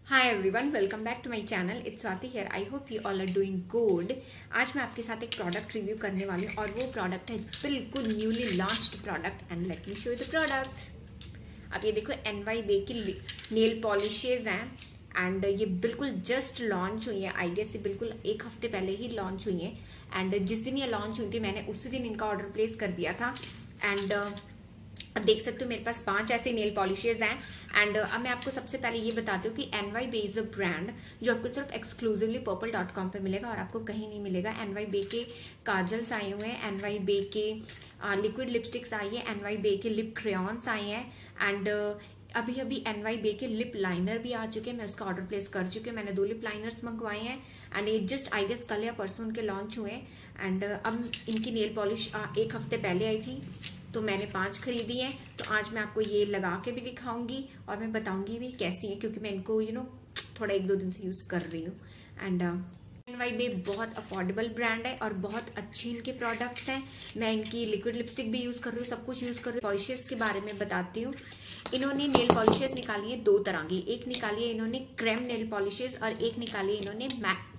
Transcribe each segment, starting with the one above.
Hi everyone, welcome back to my channel. It's Swati here. I hope you all are doing good. आज मैं आपके साथ एक product review करने वाली हूँ और वो प्रोडक्ट है बिल्कुल newly launched product and let me show you the product. अब ये देखो NY Bay की नेल पॉलिशेज हैं एंड ये बिल्कुल जस्ट लॉन्च हुई है। आई गेस ये बिल्कुल एक हफ्ते पहले ही लॉन्च हुई है एंड जिस दिन ये लॉन्च हुई थी मैंने उसी दिन इनका ऑर्डर प्लेस कर दिया था। एंड अब देख सकते हो मेरे पास 5 ऐसे नेल पॉलिशेज हैं एंड अब मैं आपको सबसे पहले ये बताती हूँ कि NY Bay is a brand जो आपको सिर्फ एक्सक्लूसिवली purple.com पे मिलेगा और आपको कहीं नहीं मिलेगा। NY Bay के काजल्स आए हुए हैं, NY Bay के लिक्विड लिपस्टिक्स आई है, NY Bay के लिप क्रेयॉन्स आए हैं एंड अभी अभी NY Bay के लिप लाइनर भी आ चुके हैं। मैं उसका ऑर्डर प्लेस कर चुकी हूँ। मैंने 2 लिप लाइनर्स मंगवाए हैं एंड ये जस्ट आई गेस कल या परसों उनके लॉन्च हुए एंड अब इनकी नेल पॉलिश एक हफ्ते पहले आई थी तो मैंने 5 खरीदी हैं। तो आज मैं आपको ये लगा के भी दिखाऊंगी और मैं बताऊंगी भी कैसी है क्योंकि मैं इनको थोड़ा 1-2 दिन से यूज कर रही हूँ। एंड NY Bay बहुत अफोर्डेबल ब्रांड है और बहुत अच्छे इनके प्रोडक्ट्स हैं। मैं इनकी लिक्विड लिपस्टिक भी यूज कर रही हूँ, सब कुछ यूज कर रही हूँ। पॉलिशेस के बारे में बताती हूँ। इन्होंने नेल पॉलिशेस निकाली है 2 तरह की। एक निकाली है इन्होंने क्रेम नेल पॉलिशेस और एक निकाली है इन्होंने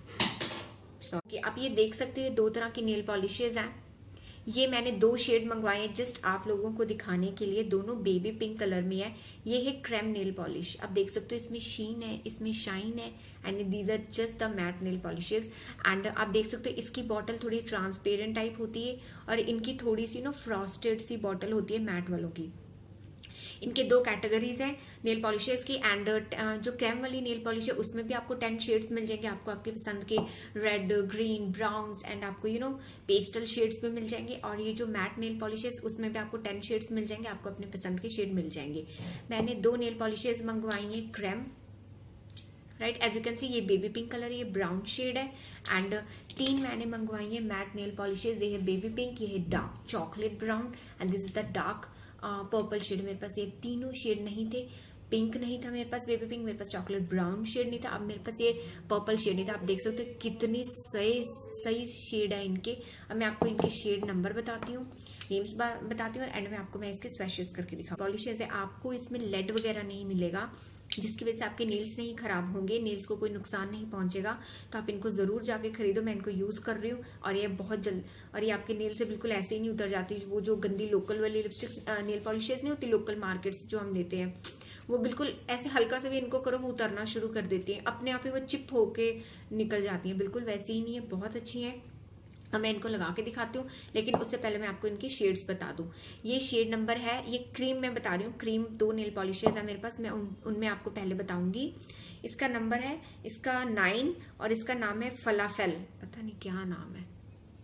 मैट। आप ये देख सकते हो 2 तरह की नेल पॉलिशेज हैं। ये मैंने 2 शेड मंगवाए हैं जस्ट आप लोगों को दिखाने के लिए। दोनों बेबी पिंक कलर में है। ये है क्रेम नेल पॉलिश। आप देख सकते हो इसमें शीन है, इसमें शाइन है and these are just the matte nail polishes. And आप देख सकते हो इसकी बॉटल थोड़ी ट्रांसपेरेंट टाइप होती है और इनकी थोड़ी सी फ्रॉस्टेड सी बॉटल होती है मैट वालों की। इनके 2 कैटेगरीज हैं नेल पॉलिशेस की एंड जो क्रेम वाली नेल पॉलिश है उसमें भी आपको 10 शेड्स मिल जाएंगे। आपको आपके पसंद के रेड, ग्रीन, ब्राउन्स एंड आपको पेस्टल शेड्स भी मिल जाएंगे। और ये जो मैट नेल पॉलिशेस उसमें भी आपको 10 शेड्स मिल जाएंगे। आपको अपने पसंद के शेड मिल जाएंगे। मैंने 2 नेल पॉलिशेस मंगवाई हैं creme, right. As you can see ये बेबी पिंक कलर, ये ब्राउन शेड है एंड 3 मैंने मंगवाई है मैट नेल पॉलिशेस। ये है बेबी पिंक, ये है dark chocolate brown and this is the dark purple shade. मेरे पास ये तीनों शेड नहीं थे। पिंक नहीं था मेरे पास, बेबी पिंक, मेरे पास चॉकलेट ब्राउन शेड नहीं था, अब मेरे पास ये पर्पल शेड नहीं था। आप देख सकते हो कितनी सही शेड है इनके। अब मैं आपको इनके शेड नंबर बताती हूँ, नेम्स बताती हूँ और एंड में आपको मैं इसके स्वैशेस करके दिखाऊँ। पॉलिशेस है, आपको इसमें लेड वगैरह नहीं मिलेगा जिसकी वजह से आपके नेल्स नहीं खराब होंगे, नेल्स को कोई नुकसान नहीं पहुंचेगा। तो आप इनको जरूर जाके खरीदो। मैं इनको यूज कर रही हूँ और ये बहुत जल्द और ये आपके नेल से बिल्कुल ऐसे ही नहीं उतर जाती। वो जो गंदी लोकल वाली लिपस्टिक नेल पॉलिशेस नहीं होती लोकल मार्केट से जो हम लेते हैं, वो बिल्कुल ऐसे हल्का से भी इनको करो वो उतरना शुरू कर देती है, अपने आप ही वो चिप होके निकल जाती है। बिल्कुल वैसी ही नहीं है, बहुत अच्छी है। अब मैं इनको लगा के दिखाती हूँ लेकिन उससे पहले मैं आपको इनकी शेड्स बता दूं। ये शेड नंबर है, ये क्रीम मैं बता रही हूँ। क्रीम 2 नेल पॉलिशेज है मेरे पास, मैं उनमें आपको पहले बताऊंगी। इसका नंबर है इसका 9 और इसका नाम है फलाफेल, पता नहीं क्या नाम है,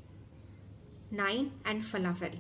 9 एंड फलाफेल,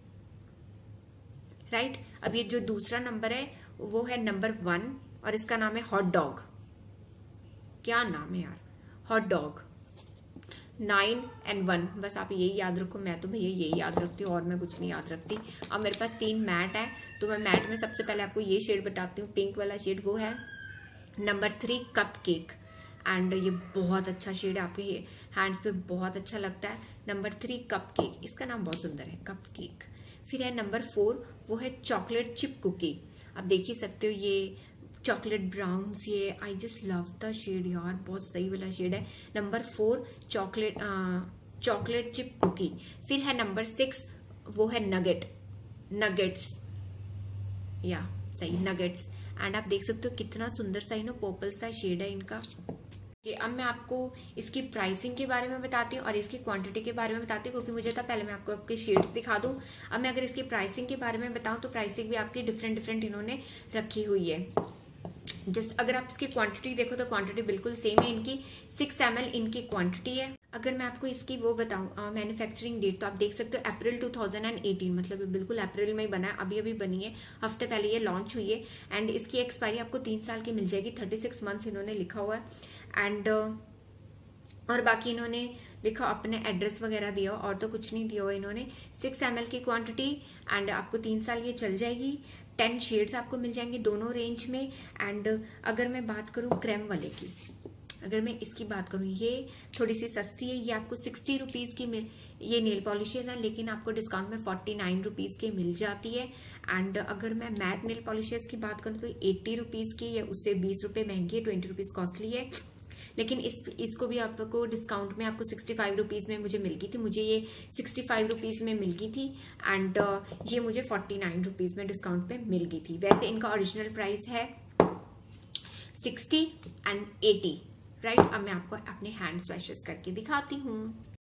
राइट। अब ये जो दूसरा नंबर है वो है नंबर 1 और इसका नाम है हॉट डॉग। क्या नाम है यार, हॉट डॉग। 9 and 1, बस आप यही याद रखो। मैं तो भैया यही याद रखती हूँ और मैं कुछ नहीं याद रखती। अब मेरे पास 3 मैट है तो मैं मैट में सबसे पहले आपको ये शेड बताती हूँ। पिंक वाला शेड वो है नंबर 3 कप केक एंड ये बहुत अच्छा शेड है, आपके हैंड्स पे बहुत अच्छा लगता है। नंबर 3 कप केक, इसका नाम बहुत सुंदर है, कप केक। फिर है नंबर 4, वो है चॉकलेट चिप कुकी। आप देख ही सकते हो ये चॉकलेट ब्राउन्स, ये I just love the shade यार, बहुत सही वाला शेड है। Number 4 chocolate chip cookie. फिर है नंबर 6, वो है नगेट्स, या सही नगेट्स। एंड आप देख सकते हो कितना सुंदर सा पर्पल सा शेड है इनका। अब मैं आपको इसकी प्राइसिंग के बारे में बताती हूँ और इसकी क्वांटिटी के बारे में बताती हूँ क्योंकि मुझे था पहले मैं आपको आपके शेड्स दिखा दूँ। अब मैं अगर इसकी प्राइसिंग के बारे में बताऊँ तो प्राइसिंग भी आपकी डिफरेंट इन्होंने रखी हुई है। जस्ट अगर आप इसकी क्वांटिटी देखो तो क्वांटिटी बिल्कुल सेम है इनकी, 6 ml इनकी क्वांटिटी है। अगर मैं आपको इसकी वो बताऊं मैन्युफैक्चरिंग डेट, तो आप देख सकते हो अप्रैल 2018, मतलब ये बिल्कुल अप्रैल में ही बना है, अभी बनी है, हफ्ते पहले ये लॉन्च हुई है। एंड इसकी एक्सपायरी आपको 3 साल की मिल जाएगी, 36 मंथ्स इन्होंने लिखा हुआ है। एंड और बाकी इन्होंने लिखा अपने एड्रेस वगैरह दिया और तो कुछ नहीं दिया हुआ इन्होंने। 6 ml की क्वांटिटी एंड आपको 3 साल ये चल जाएगी। 10 शेड्स आपको मिल जाएंगे दोनों रेंज में। एंड अगर मैं बात करूं क्रेम वाले की, अगर मैं इसकी बात करूँ, ये थोड़ी सी सस्ती है, ये आपको 60 रुपीज़ की ये नेल पॉलिशेज हैं, लेकिन आपको डिस्काउंट में 49 रुपीज़ की मिल जाती है। एंड अगर मैं मैट नेल पॉलिशेज की बात करूँ तो 80 रुपीज़ की है, उससे 20 रुपये महंगी है, 20 रुपीज़ कॉस्टली है। लेकिन इसको भी आपको डिस्काउंट में आपको 65 रुपीज़ में मुझे मिल गई थी, मुझे ये 65 रुपीज़ में मिल गई थी एंड ये मुझे 49 रुपीज़ में डिस्काउंट पे मिल गई थी। वैसे इनका ओरिजिनल प्राइस है 60 एंड 80, राइट। अब मैं आपको अपने हैंड स्वैशेस करके दिखाती हूँ।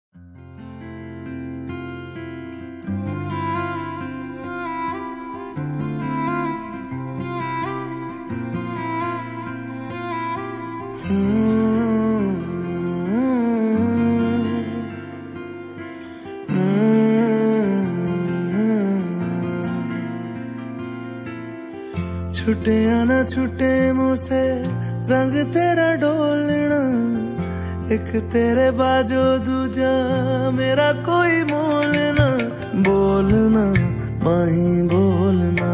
छुटे या ना छुटे मुझसे रंग तेरा डोलना, एक तेरे बाजो दूजा मेरा कोई मोल ना। बोलना माही बोलना,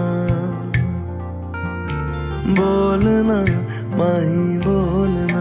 बोलना माही बोलना।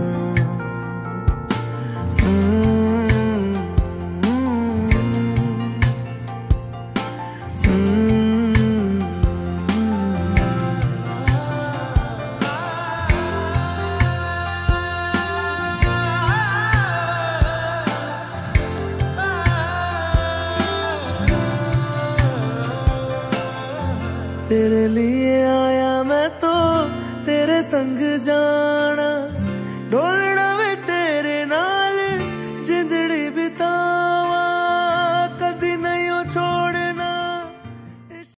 तेरे लिए आया मैं तो तेरे संग जाना, डोले